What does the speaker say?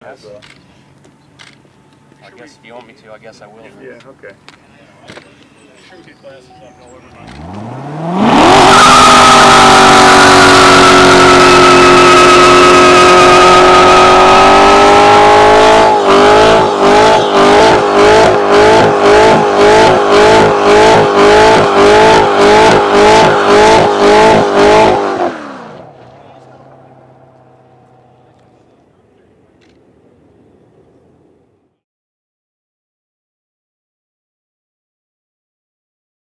Yes. I guess if you want me to, I guess I will. Yeah, okay. Sure, get glasses on, no,